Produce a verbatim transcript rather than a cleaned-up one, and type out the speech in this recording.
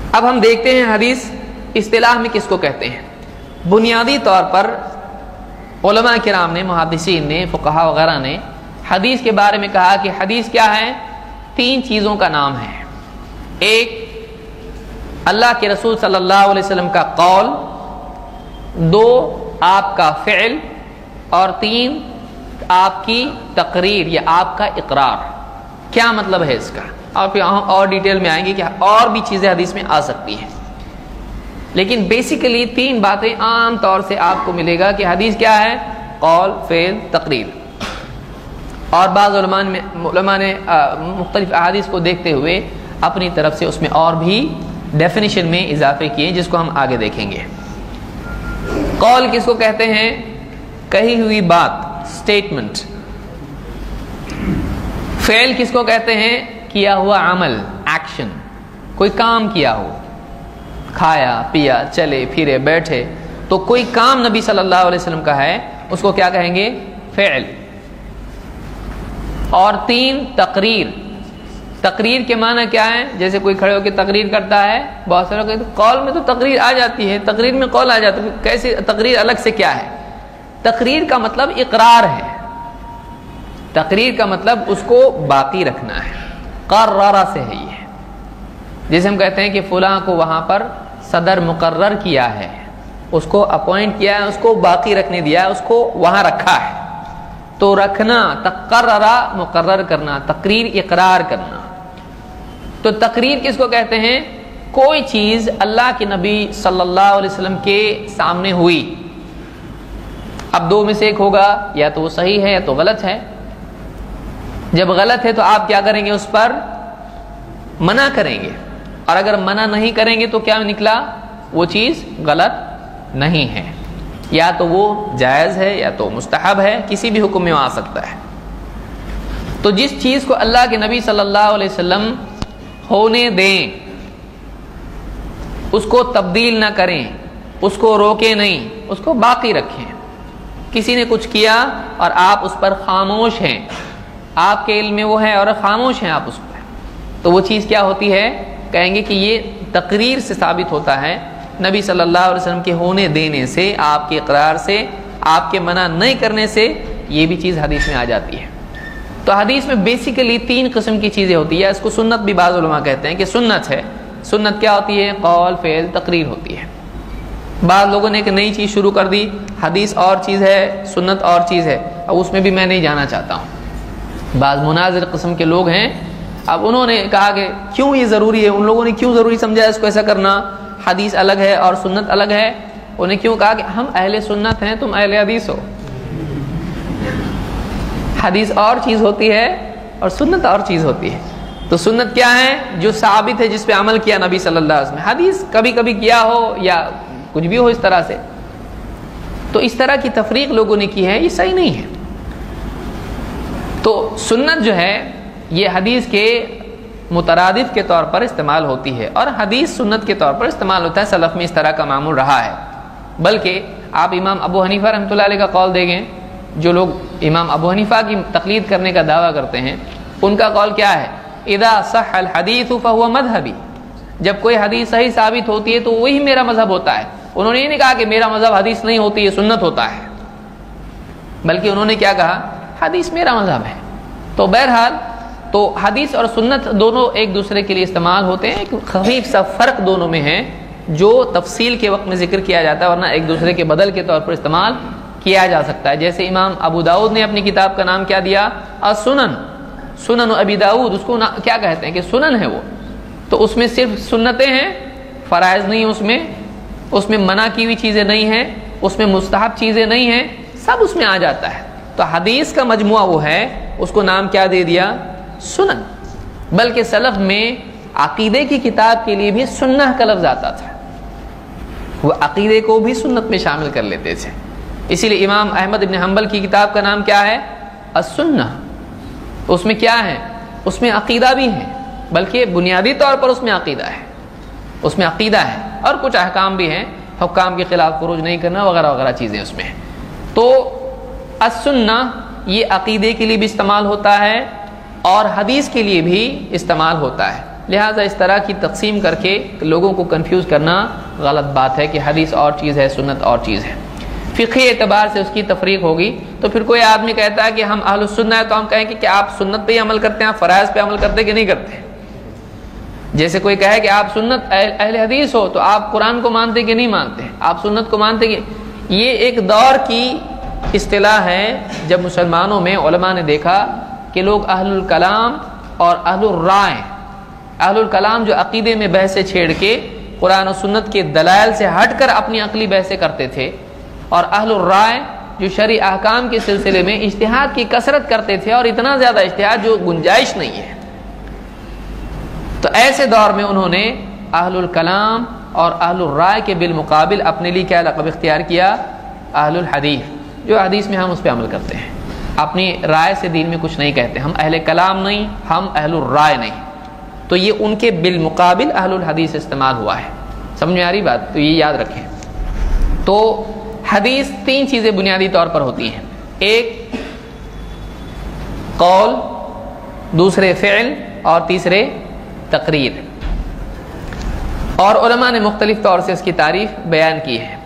اب ہم دیکھتے ہیں حدیث اصطلاح میں کس کو کہتے ہیں۔ بنیادی طور پر علماء کرام نے، محدثین نے، فقہاء وغیرہ نے حدیث کے بارے میں کہا کہ حدیث کیا ہے؟ تین چیزوں کا نام ہے۔ ایک، اللہ کے رسول صلی اللہ علیہ وسلم کا قول، دو، آپ کا فعل، اور تین، آپ کی تقریر یا آپ کا اقرار۔ کیا مطلب ہے اس کا؟ آپ یہاں اور ڈیٹیل میں آئیں گے کہ اور بھی چیزیں حدیث میں آ سکتی ہیں، لیکن بیسیکلی تین باتیں عام طور سے آپ کو ملے گا کہ حدیث کیا ہے؟ قول، فعل، تقریر۔ اور بعض علماء نے علماء نے مختلف احادیث کو دیکھتے ہوئے اپنی طرف سے اس میں اور بھی ڈیفینیشن میں اضافے کیے، جس کو ہم آگے دیکھیں گے۔ قول کس کو کہتے ہیں؟ کہی ہوئی بات، اسٹیٹمنٹ۔ فعل کس کو کہتے ہیں؟ کیا ہوا عمل، ایکشن، کوئی کام کیا ہو، کھایا پیا، چلے پھرے بیٹھے، تو کوئی کام نبی صلی اللہ علیہ وسلم کا ہے، اس کو کیا کہیں گے؟ فعل۔ اور تین، تقریر۔ تقریر کے معنی کیا ہے؟ جیسے کوئی کھڑے ہو کے تقریر کرتا ہے، بہت سارے لوگ قول میں تو تقریر آ جاتی ہے، تقریر میں قول آ جاتا ہے، کیسے تقریر الگ سے کیا ہے؟ تقریر کا مطلب اقرار ہے، تقریر کا مطلب اس کو باقی رکھنا ہے، قرارہ سے ہے یہ۔ جیسے ہم کہتے ہیں کہ فلاں کو وہاں پر صدر مقرر کیا ہے، اس کو اپوائنٹ کیا ہے، اس کو باقی رکھنے دیا ہے، اس کو وہاں رکھا ہے۔ تو رکھنا، تقررہ مقرر کرنا، تقریر اقرار کرنا۔ تو تقریر کس کو کہتے ہیں؟ کوئی چیز اللہ کے نبی صلی اللہ علیہ وسلم کے سامنے ہوئی، اب دو میں سے ایک ہوگا، یا تو وہ صحیح ہے یا تو غلط ہے۔ جب غلط ہے تو آپ کیا کریں گے؟ اس پر منع کریں گے، اور اگر منع نہیں کریں گے تو کیا نکلا؟ وہ چیز غلط نہیں ہے، یا تو وہ جائز ہے یا تو مستحب ہے، کسی بھی حکم میں آ سکتا ہے۔ تو جس چیز کو اللہ کے نبی صلی اللہ علیہ وسلم ہونے دیں، اس کو تبدیل نہ کریں، اس کو روکیں نہیں، اس کو باقی رکھیں۔ کسی نے کچھ کیا اور آپ اس پر خاموش ہیں، آپ کے علم میں وہ ہے اور خاموش ہیں آپ اس پر، تو وہ چیز کیا ہوتی ہے؟ کہیں گے کہ یہ تقریر سے ثابت ہوتا ہے، نبی صلی اللہ علیہ وسلم کے ہونے دینے سے، آپ کے اقرار سے، آپ کے منع نہیں کرنے سے یہ بھی چیز حدیث میں آ جاتی ہے۔ تو حدیث میں بیسیکلی تین قسم کی چیزیں ہوتی ہیں، اس کو سنت بھی بعض علماء کہتے ہیں کہ سنت ہے۔ سنت کیا ہوتی ہے؟ قول، فعل، تقریر ہوتی ہے۔ بعض لوگوں نے ایک نئی چیز شروع کر دی، حدیث اور چیز ہے، سنت اور چیز ہے، اب اس میں بھی میں نہیں جانا چاہتا ہوں۔ بعض مناظر قسم کے لوگ ہیں، اب انہوں نے کہا کہ کیوں یہ ضروری ہے، ان لوگوں نے کیوں ضروری سمجھا اس کو ایسا کرنا، حدیث الگ ہے اور سنت الگ ہے۔ انہیں کیوں کہا کہ ہم اہل سنت ہیں، تم اہل حدیث ہو۔ حدیث اور چیز ہوتی ہے اور سنت اور چیز ہوتی ہے۔ تو سنت کیا ہے؟ جو ثابت ہے، جس پہ عمل کیا نبی صلی اللہ علیہ وسلم۔ حدیث کبھی کبھی کیا ہو یا کچھ بھی ہو اس طرح سے، تو اس طرح کی تفریق لوگوں نے کی ہے، یہ صحیح نہیں ہے۔ تو سنت جو ہے یہ حدیث کے مترادف کے طور پر استعمال ہوتی ہے، اور حدیث سنت کے طور پر استعمال ہوتا ہے، سلف میں اس طرح کا معمول رہا ہے۔ بلکہ آپ امام ابو حنیفہ رحمۃ اللہ علیہ کا قول دیکھیں، جو لوگ امام ابو حنیفہ کی تقلید کرنے کا دعویٰ کرتے ہیں، ان کا قول کیا ہے؟ اذا صح الحدیث فهو مذهبی، جب کوئی حدیث صحیح ثابت ہوتی ہے تو وہی میرا مذہب ہوتا ہے۔ انہوں نے یہ نہیں کہا کہ میرا مذہب حدیث نہیں ہوتی ہے، سنت ہوتا ہے، بلکہ انہوں نے کیا کہا؟ حدیث میرا مذہب ہے۔ تو بہرحال تو حدیث اور سنت دونوں ایک دوسرے کے لیے استعمال ہوتے ہیں، ایک خفیف سا فرق دونوں میں ہے جو تفصیل کے وقت میں ذکر کیا جاتا ہے، ورنہ ایک دوسرے کے بدل کے طور پر استعمال کیا جا سکتا ہے۔ جیسے امام ابو داؤد نے اپنی کتاب کا نام کیا دیا؟ السنن، سنن ابی داؤد، اس کو کیا کہتے ہیں کہ سنن ہے وہ، تو اس میں صرف سنتیں ہیں، فرائض نہیں اس میں، اس میں منع کی ہوئی چیزیں نہیں ہیں، اس میں مستحب چیزیں نہیں ہیں، سب اس میں آ جاتا ہے۔ تو حدیث کا مجموعہ وہ ہے، اس کو نام کیا دے دیا؟ سنن۔ بلکہ سلف میں عقیدے کی کتاب کے لیے بھی سنہ کا لفظ آتا تھا، وہ عقیدے کو بھی سنت میں شامل کر لیتے تھے۔ اسی لیے امام احمد بن حنبل کی کتاب کا نام کیا ہے؟ السنہ۔ اس میں کیا ہے؟ اس میں عقیدہ بھی ہے، بلکہ بنیادی طور پر اس میں عقیدہ ہے، اس میں عقیدہ ہے اور کچھ احکام بھی ہیں، حکام کے خلاف خروج نہیں کرنا وغیرہ وغیرہ چیزیں اس میں ہیں۔ تو السنہ یہ عقیدے کے لیے بھی استعمال ہوتا ہے اور حدیث کے لیے بھی استعمال ہوتا ہے۔ لہٰذا اس طرح کی تقسیم کر کے لوگوں کو کنفیوز کرنا غلط بات ہے کہ حدیث اور چیز ہے، سنت اور چیز ہے۔ فقہی اعتبار سے اس کی تفریق ہوگی تو پھر کوئی آدمی کہتا ہے کہ ہم اہل السنہ ہے تو ہم کہیں کہ کیا آپ سنت پہ ہی عمل کرتے ہیں، آپ فرائض پہ عمل کرتے کہ نہیں کرتے؟ جیسے کوئی کہے کہ آپ سنت اہل حدیث ہو تو آپ قرآن کو مانتے کہ نہیں مانتے، آپ سنت کو مانتے کہ؟ یہ ایک دور کی اصطلاح ہے جب مسلمانوں میں علماء نے دیکھا کہ لوگ اہل الکلام اور اہل الرائے، اہل الکلام جو عقیدے میں بحثیں چھیڑ کے قرآن و سنت کے دلائل سے ہٹ کر اپنی عقلی بحثیں کرتے تھے، اور اہل الرائے جو شرعی احکام کے سلسلے میں اجتہاد کی کثرت کرتے تھے، اور اتنا زیادہ اجتہاد جو گنجائش نہیں ہے۔ تو ایسے دور میں انہوں نے اہل الکلام اور اہل الرائے کے بالمقابل اپنے لیے کیا لقب اختیار کیا؟ اہل الحدیث، جو حدیث میں ہم اس پہ عمل کرتے ہیں، اپنی رائے سے دین میں کچھ نہیں کہتے، ہم اہل کلام نہیں، ہم اہل الرائے نہیں۔ تو یہ ان کے بالمقابل اہل الحدیث استعمال ہوا ہے۔ سمجھ میں آ رہی بات؟ تو یہ یاد رکھیں۔ تو حدیث تین چیزیں بنیادی طور پر ہوتی ہیں، ایک قول، دوسرے فعل، اور تیسرے تقریر، اور علماء نے مختلف طور سے اس کی تعریف بیان کی ہے۔